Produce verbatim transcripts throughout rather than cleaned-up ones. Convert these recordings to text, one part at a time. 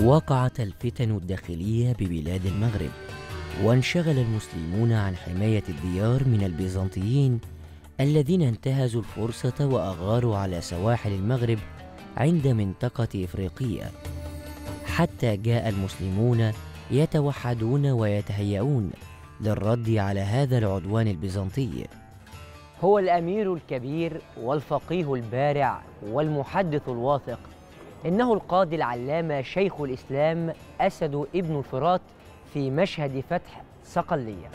وقعت الفتن الداخلية ببلاد المغرب، وانشغل المسلمون عن حماية الديار من البيزنطيين الذين انتهزوا الفرصة وأغاروا على سواحل المغرب عند منطقة إفريقية، حتى جاء المسلمون يتوحدون ويتهيئون للرد على هذا العدوان البيزنطي. هو الأمير الكبير والفقيه البارع والمحدث الواثق، إنه القاضي العلامة شيخ الإسلام أسد ابن الفرات في مشهد فتح صقلية.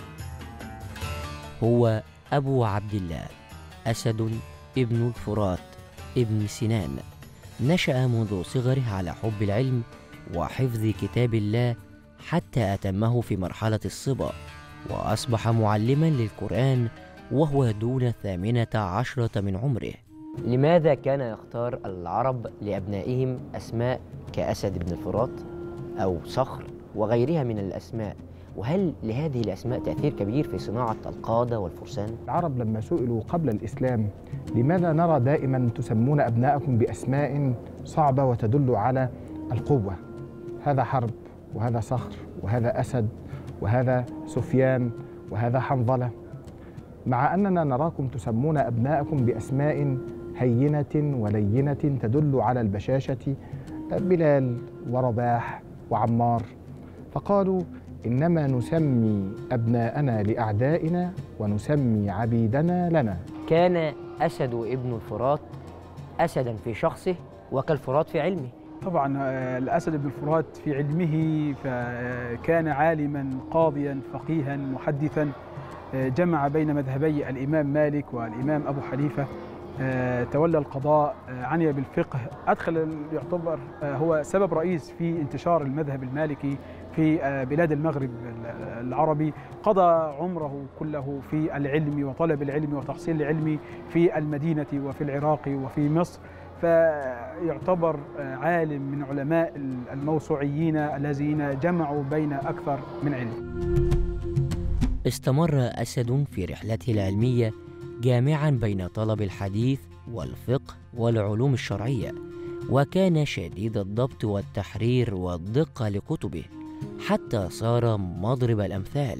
هو أبو عبد الله أسد ابن الفرات ابن سنان، نشأ منذ صغره على حب العلم وحفظ كتاب الله حتى أتمه في مرحلة الصبا، وأصبح معلما للقرآن وهو دون الثامنة عشرة من عمره. لماذا كان يختار العرب لأبنائهم أسماء كأسد بن الفرات أو صخر وغيرها من الأسماء؟ وهل لهذه الأسماء تأثير كبير في صناعة القادة والفرسان؟ العرب لما سئلوا قبل الإسلام لماذا نرى دائما تسمون أبناءكم بأسماء صعبة وتدل على القوة؟ هذا حرب، وهذا صخر، وهذا أسد، وهذا سفيان، وهذا حنظلة، مع أننا نراكم تسمون أبناءكم بأسماء هينة ولينة تدل على البشاشة، بلال ورباح وعمار. فقالوا إنما نسمي أبناءنا لأعدائنا ونسمي عبيدنا لنا. كان أسد ابن الفرات أسدا في شخصه وكالفرات في علمه. طبعا الأسد بن الفرات في علمه فكان عالما قاضيا فقيها محدثا، جمع بين مذهبي الإمام مالك والإمام أبو حنيفة، تولى القضاء، عني بالفقه، أدخل يعتبر هو سبب رئيس في انتشار المذهب المالكي في بلاد المغرب العربي. قضى عمره كله في العلم وطلب العلم وتحصيل العلم في المدينة وفي العراق وفي مصر، فيعتبر عالم من علماء الموسوعيين الذين جمعوا بين أكثر من علم. استمر أسد في رحلته العلمية جامعا بين طلب الحديث والفقه والعلوم الشرعية، وكان شديد الضبط والتحرير والدقة لكتبه حتى صار مضرب الأمثال.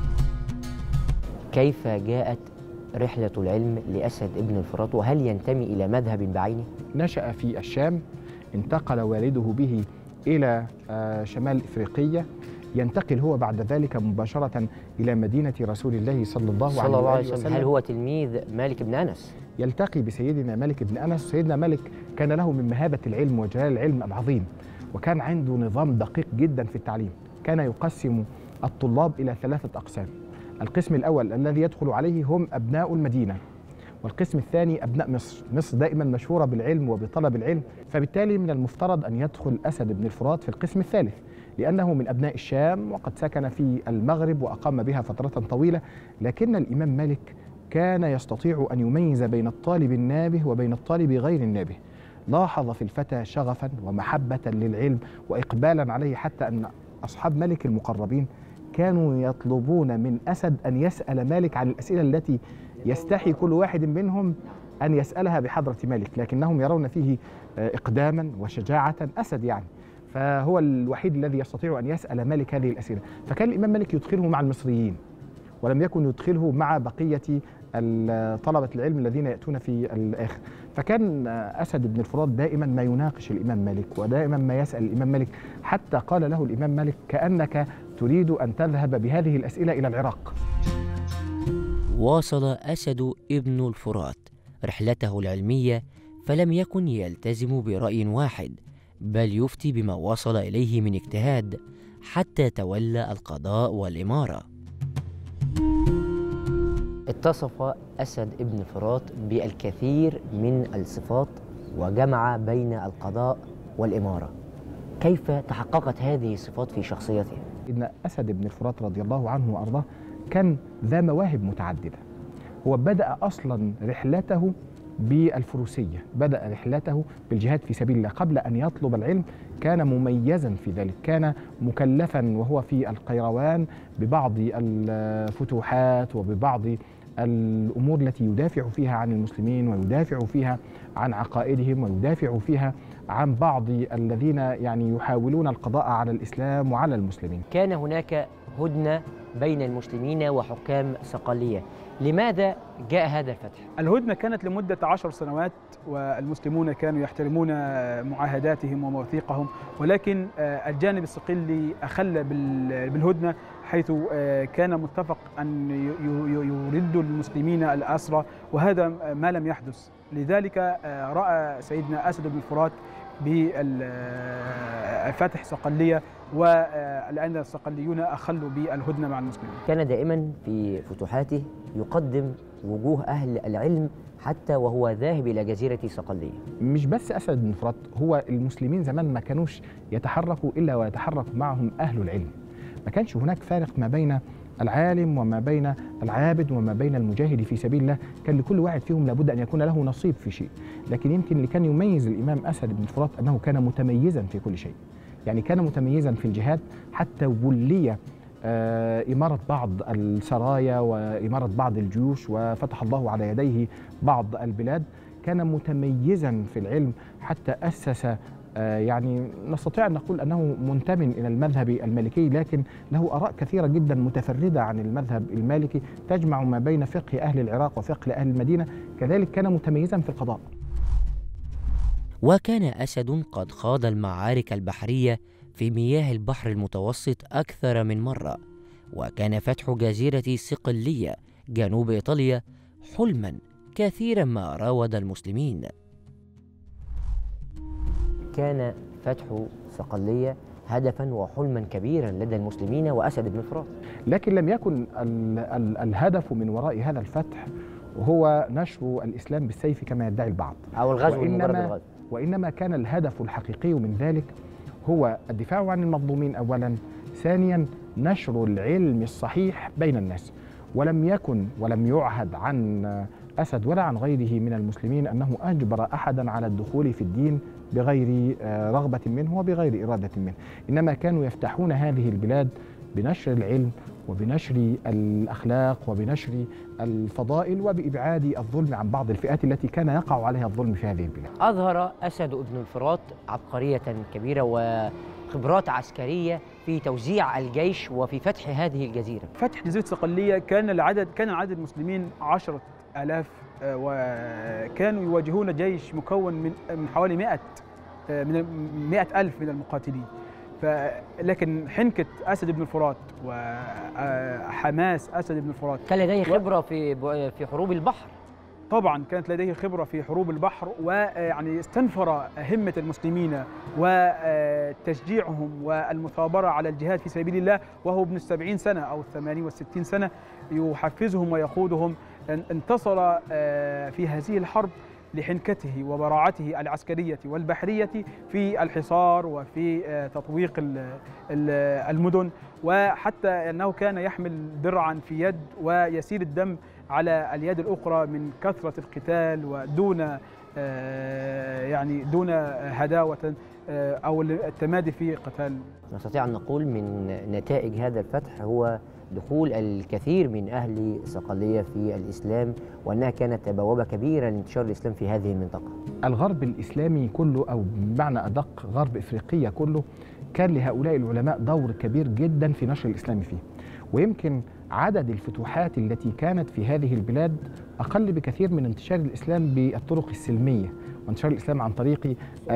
كيف جاءت رحلة العلم لأسد ابن الفرات، وهل ينتمي إلى مذهب بعينه؟ نشأ في الشام، انتقل والده به إلى شمال إفريقية، ينتقل هو بعد ذلك مباشرة إلى مدينة رسول الله صلى الله, صلى الله عليه وسلم. هل هو تلميذ مالك بن أنس؟ يلتقي بسيدنا مالك بن أنس. سيدنا مالك كان له من مهابة العلم وجلال العلم العظيم، وكان عنده نظام دقيق جدا في التعليم. كان يقسم الطلاب إلى ثلاثة أقسام. القسم الأول الذي يدخل عليه هم أبناء المدينة، والقسم الثاني أبناء مصر. مصر دائما مشهورة بالعلم وبطلب العلم، فبالتالي من المفترض أن يدخل أسد بن الفرات في القسم الثالث، لأنه من أبناء الشام وقد سكن في المغرب وأقام بها فترة طويلة. لكن الإمام مالك كان يستطيع أن يميز بين الطالب النابه وبين الطالب غير النابه. لاحظ في الفتى شغفا ومحبة للعلم وإقبالا عليه، حتى أن أصحاب مالك المقربين كانوا يطلبون من أسد أن يسأل مالك عن الأسئلة التي يستحي كل واحد منهم أن يسألها بحضرة مالك، لكنهم يرون فيه إقداما وشجاعة. أسد يعني، فهو الوحيد الذي يستطيع أن يسأل مالك هذه الأسئلة. فكان الإمام مالك يدخله مع المصريين، ولم يكن يدخله مع بقية طلبة العلم الذين يأتون في الآخر. فكان أسد بن الفرات دائما ما يناقش الإمام مالك، ودائما ما يسأل الإمام مالك، حتى قال له الإمام مالك: كأنك تريد أن تذهب بهذه الأسئلة إلى العراق. واصل أسد ابن الفرات رحلته العلمية، فلم يكن يلتزم برأي واحد، بل يفتي بما وصل إليه من اجتهاد، حتى تولى القضاء والإمارة. اتصف أسد ابن الفرات بالكثير من الصفات وجمع بين القضاء والإمارة. كيف تحققت هذه الصفات في شخصيته؟ إن أسد بن الفرات رضي الله عنه وأرضاه كان ذا مواهب متعددة. هو بدأ أصلا رحلته بالفروسية، بدأ رحلته بالجهاد في سبيل الله. قبل أن يطلب العلم كان مميزا في ذلك، كان مكلفا وهو في القيروان ببعض الفتوحات وببعض الأمور التي يدافع فيها عن المسلمين ويدافع فيها عن عقائدهم ويدافع فيها عن بعض الذين يعني يحاولون القضاء على الإسلام وعلى المسلمين. كان هناك هدنة بين المسلمين وحكام صقلية، لماذا جاء هذا الفتح؟ الهدنة كانت لمدة عشر سنوات، والمسلمون كانوا يحترمون معاهداتهم ومواثيقهم، ولكن الجانب الصقلي أخل بالهدنة، حيث كان متفق أن يردوا المسلمين الأسرى، وهذا ما لم يحدث. لذلك رأى سيدنا أسد بن الفرات بفتح صقلية، والآن الصقليون أخلوا بالهدنة مع المسلمين. كان دائما في فتوحاته يقدم وجوه أهل العلم حتى وهو ذاهب إلى جزيرة صقلية. مش بس أسد بن الفرات، هو المسلمين زمان ما كانوش يتحركوا إلا ويتحرك معهم أهل العلم. ما كانش هناك فارق ما بين العالم وما بين العابد وما بين المجاهد في سبيل الله، كان لكل واحد فيهم لابد أن يكون له نصيب في شيء. لكن يمكن اللي كان يميز الإمام أسد بن الفرات أنه كان متميزا في كل شيء، يعني كان متميزا في الجهاد، حتى ولي آه إمارة بعض السرايا وإمارة بعض الجيوش، وفتح الله على يديه بعض البلاد. كان متميزا في العلم، حتى أسس آه يعني نستطيع أن نقول أنه منتمٍ إلى المذهب المالكي، لكن له آراء كثيرة جدا متفردة عن المذهب المالكي، تجمع ما بين فقه أهل العراق وفقه أهل المدينة. كذلك كان متميزا في القضاء. وكان أسد قد خاض المعارك البحرية في مياه البحر المتوسط أكثر من مرة، وكان فتح جزيرة صقلية جنوب إيطاليا حلما كثيرا ما راود المسلمين. كان فتح صقلية هدفا وحلما كبيرا لدى المسلمين وأسد بن الفرات، لكن لم يكن ال ال الهدف من وراء هذا الفتح هو نشر الإسلام بالسيف كما يدعي البعض، أو الغزو لمجرد الغزو، وإنما كان الهدف الحقيقي من ذلك هو الدفاع عن المظلومين أولا، ثانيا نشر العلم الصحيح بين الناس. ولم يكن ولم يعهد عن أسد ولا عن غيره من المسلمين أنه أجبر أحدا على الدخول في الدين بغير رغبة منه وبغير إرادة منه، إنما كانوا يفتحون هذه البلاد بنشر العلم وبنشر الأخلاق وبنشر الفضائل وبإبعاد الظلم عن بعض الفئات التي كان يقع عليها الظلم في هذه البلاد. أظهر أسد بن الفرات عبقرية كبيرة وخبرات عسكرية في توزيع الجيش وفي فتح هذه الجزيرة. فتح جزيرة صقلية كان العدد كان عدد المسلمين عشرة آلاف، وكانوا يواجهون جيش مكون من من حوالي مئة من مئة ألف من المقاتلين. لكن حنكة أسد بن الفرات وحماس أسد بن الفرات، كان لديه خبرة في في حروب البحر. طبعا كانت لديه خبرة في حروب البحر، ويعني استنفر همة المسلمين وتشجيعهم والمثابرة على الجهاد في سبيل الله وهو ابن السبعين سنة أو الثمانين والستين سنة، يحفزهم ويقودهم. انتصر في هذه الحرب لحنكته وبراعته العسكرية والبحرية في الحصار وفي تطويق المدن، وحتى أنه كان يحمل درعا في يد ويسيل الدم على اليد الأخرى من كثرة القتال ودون يعني دون هداوة أو التمادي في قتال. نستطيع أن نقول من نتائج هذا الفتح هو دخول الكثير من أهل صقلية في الإسلام، وأنها كانت بوابة كبيرة لانتشار الإسلام في هذه المنطقة. الغرب الإسلامي كله، أو بمعنى أدق غرب إفريقيا كله، كان لهؤلاء العلماء دور كبير جدا في نشر الإسلام فيه. ويمكن عدد الفتوحات التي كانت في هذه البلاد أقل بكثير من انتشار الإسلام بالطرق السلمية، وانتشار الإسلام عن طريق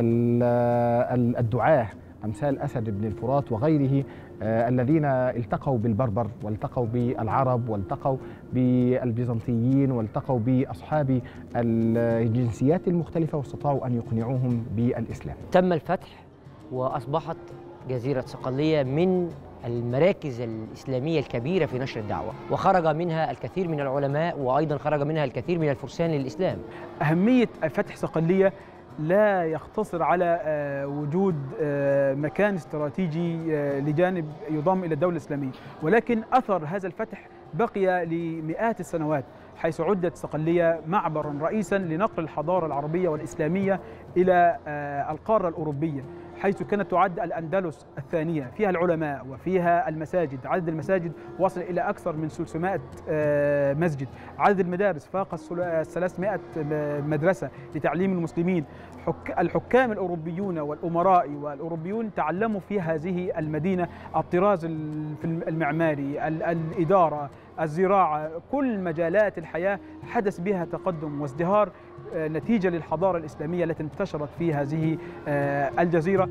الدعاة أمثال أسد بن الفرات وغيره، آه الذين التقوا بالبربر والتقوا بالعرب والتقوا بالبيزنطيين والتقوا بأصحاب الجنسيات المختلفة واستطاعوا أن يقنعوهم بالإسلام. تم الفتح وأصبحت جزيرة صقلية من المراكز الإسلامية الكبيرة في نشر الدعوة، وخرج منها الكثير من العلماء، وأيضا خرج منها الكثير من الفرسان للإسلام. أهمية فتح صقلية لا يقتصر على وجود مكان استراتيجي لجانب يضم إلى الدولة الإسلامية، ولكن أثر هذا الفتح بقي لمئات السنوات، حيث عدت صقلية معبرا رئيسا لنقل الحضارة العربية والإسلامية إلى القارة الأوروبية، حيث كانت تعد الأندلس الثانية، فيها العلماء وفيها المساجد. عدد المساجد وصل إلى أكثر من ثلاثمائة مسجد. عدد المدارس فاق ثلاثمائة مدرسة لتعليم المسلمين. الحكام الأوروبيون والأمراء والأوروبيون تعلموا في هذه المدينة الطراز المعماري، الإدارة، الزراعة، كل مجالات الحياة حدث بها تقدم وازدهار نتيجة للحضارة الإسلامية التي انتشرت في هذه الجزيرة.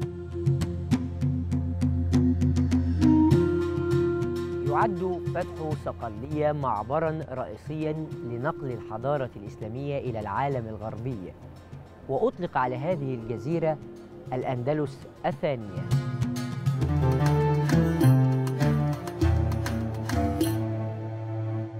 يعد فتح صقلية معبراً رئيسياً لنقل الحضارة الإسلامية إلى العالم الغربي، وأطلق على هذه الجزيرة الأندلس الثانية.